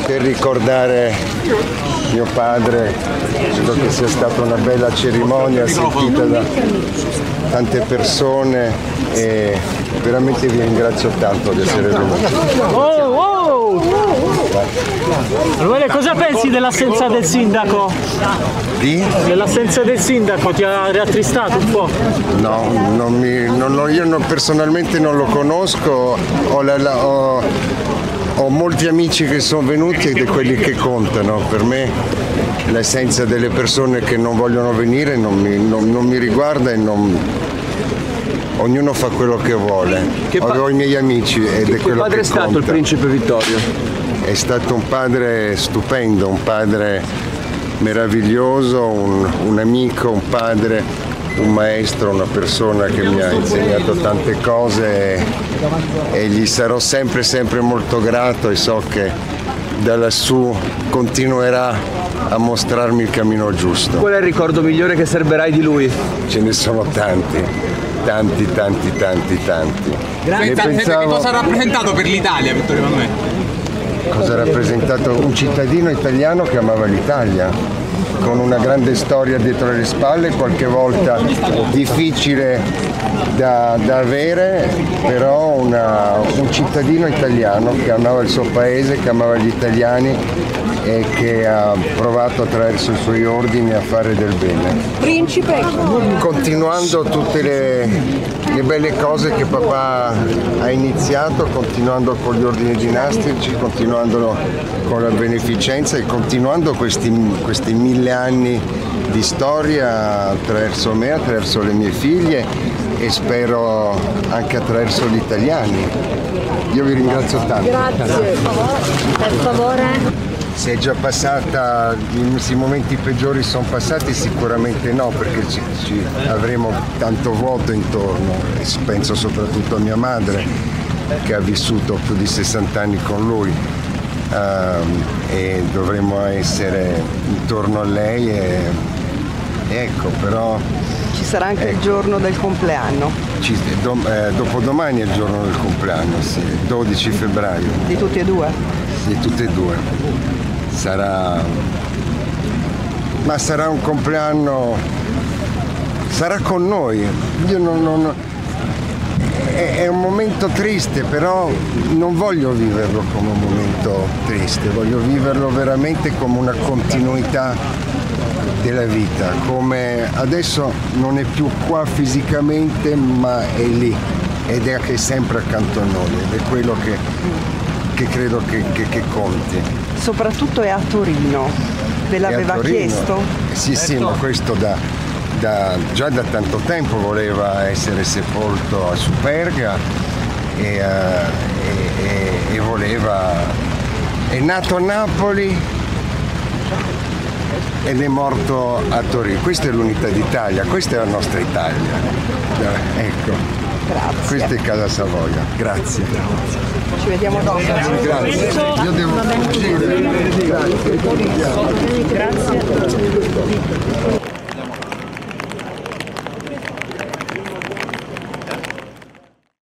per ricordare mio padre. Credo che sia stata una bella cerimonia sentita da tante persone e veramente vi ringrazio tanto di essere venuti. Emanuele, cosa pensi dell'assenza del sindaco? Dell'assenza del sindaco ti ha rattristato un po'? No, io personalmente non lo conosco, ho molti amici che sono venuti ed è quelli che contano. Per me l'essenza delle persone che non vogliono venire non mi riguarda e ognuno fa quello che vuole. Avevo i miei amici ed è quello che conta. Che padre è stato il principe Vittorio? È stato un padre stupendo, un padre meraviglioso, un amico, un padre, un maestro, una persona che mi ha insegnato tante cose e gli sarò sempre molto grato e so che da lassù continuerà a mostrarmi il cammino giusto. Qual è il ricordo migliore che serberai di lui? Ce ne sono tanti. Pensavo... Cosa ha rappresentato per l'Italia Vittorio Emanuele? Cosa ha rappresentato? Un cittadino italiano che amava l'Italia, con una grande storia dietro le spalle, qualche volta difficile da avere, però un cittadino italiano che amava il suo paese, che amava gli italiani e che ha provato attraverso i suoi ordini a fare del bene. Principe! Continuando tutte le belle cose che papà ha iniziato, continuando con gli ordini dinastici, continuando con la beneficenza e continuando questi 1000 anni di storia attraverso me, attraverso le mie figlie e spero anche attraverso gli italiani. Io vi ringrazio tanto. Grazie. Per favore. Se è già passata, i momenti peggiori sono passati, sicuramente no, perché ci avremo tanto vuoto intorno. E penso soprattutto a mia madre che ha vissuto più di 60 anni con lui e dovremo essere intorno a lei e ecco, però... Ci sarà anche il giorno del compleanno. Dopodomani è il giorno del compleanno, sì, 12 febbraio. Di tutti e due? Di tutte e due. Sarà un compleanno, sarà con noi. Io è un momento triste, però non voglio viverlo come un momento triste, voglio viverlo veramente come una continuità della vita, come adesso non è più qua fisicamente ma è lì ed è anche sempre accanto a noi ed è quello che credo che conti. Soprattutto è a Torino, ve l'aveva chiesto? Sì, ma questo già da tanto tempo voleva essere sepolto a Superga e è nato a Napoli ed è morto a Torino. Questa è l'unità d'Italia, questa è la nostra Italia. Ecco. Grazie. Questa è Casa Savoia. Grazie. Ci vediamo dopo. Grazie. Io devo...